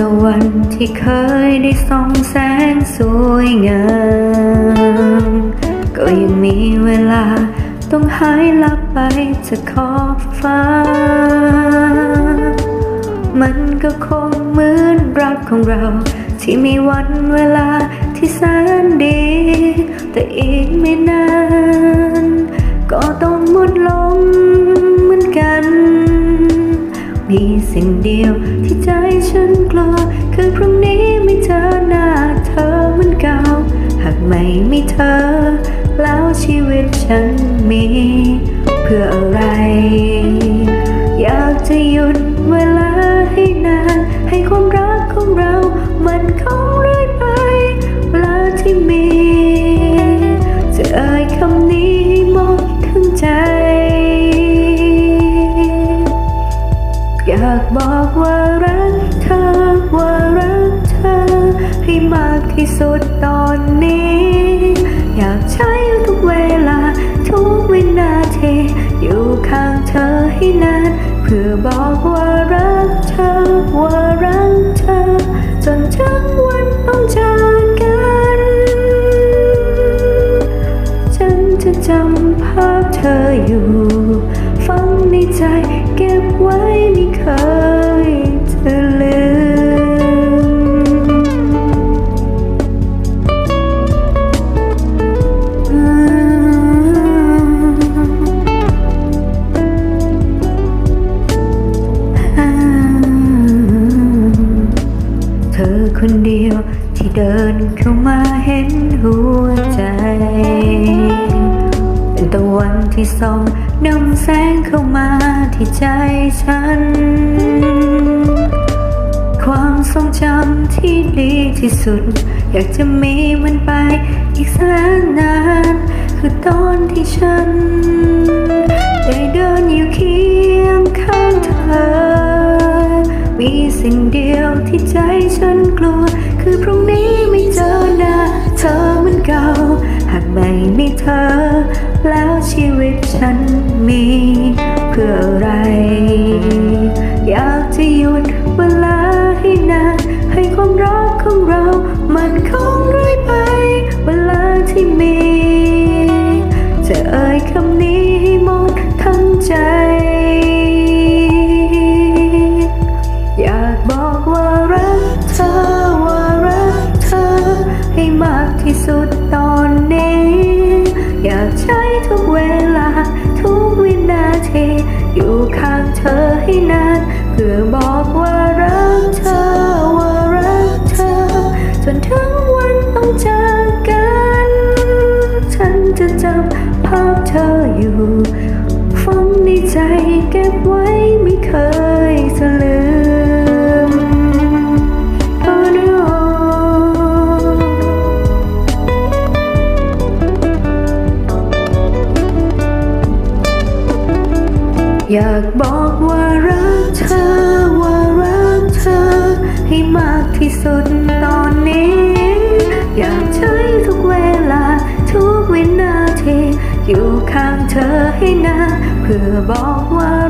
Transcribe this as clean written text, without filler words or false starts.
ะวันที่เคยได้ส่องแสงสวยงามก็ยังมีเวลาต้องหายลับไปจากขอบฟ้ามันก็คงเหมือนรักของเราที่มีวันเวลาที่แสนดีแต่อีกไม่นานก็ต้องหมดลงเหมือนกันมีสิ่งเดียวที่ใจฉันกลัวคือพรุ่งนี้ไม่เจอหน้าเธอเหมือนเก่าหากไม่มีเธอแล้วชีวิตฉันมีเพื่ออะไรอยากจะหยุดเวลาให้นานให้ความรักของเรามันคงเรื่อยไปเวลาที่มีจะเอ่ยคำนี้ให้หมดทั้งใจอยากบอกว่ารักเธอว่ารักเธอให้มากที่สุดตอนนี้อยากใช้ทุกเวลาทุกวินาทีอยู่ข้างเธอให้นานเพื่อบอกว่ารักเธอว่ารักเธอจนถึงวันต้องจากกันฉันจะจำภาพเธออยู่ฝังในใจเก็บไว้ไม่เคยจะลืมเธอคนเดียวที่เดินเข้ามาเห็นหัวใจเป็นตะวันที่ส่องนำแสงเข้ามาที่ใจฉันความทรงจำที่ดีที่สุดอยากจะมีมันไปอีกแสนนานคือตอนที่ฉันได้เดินอยู่เคียงข้างเธอมีสิ่งเดียวที่ใจฉันกลัวคือพรุ่งนี้ไม่เจอหน้าเธอเหมือนเก่าหากไม่มีเธอแล้วชีวิตฉันมีเพื่ออะไรอยากจะหยุดเวลาให้นานให้ความรักของเรามันคงเรื่อยไปเวลาที่มีจะเอ่ยคำนี้ให้หมดทั้งใจอยากบอกว่ารักเธอว่ารักเธอให้มากที่สุดตอนนี้อยากใช้ทุกเวลาทุกวินาทีอยู่ข้างเธอให้นานเพื่อบอกว่ารักเธอว่ารักเธอจนถึงวันต้องจากกันฉันจะจำภาพเธออยู่ฝังในใจเก็บไว้ไม่เคยจะลืมอยากบอกว่ารักเธอว่ารักเธอให้มากที่สุดตอนนี้อยากใช้ทุกเวลาทุกวินาทีอยู่ข้างเธอให้นานเพื่อบอกว่า